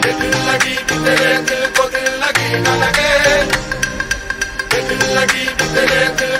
ये दिल लगी कि तेरे दिल को दिल लगी न लगे, ये दिल लगी कि तेरे दिल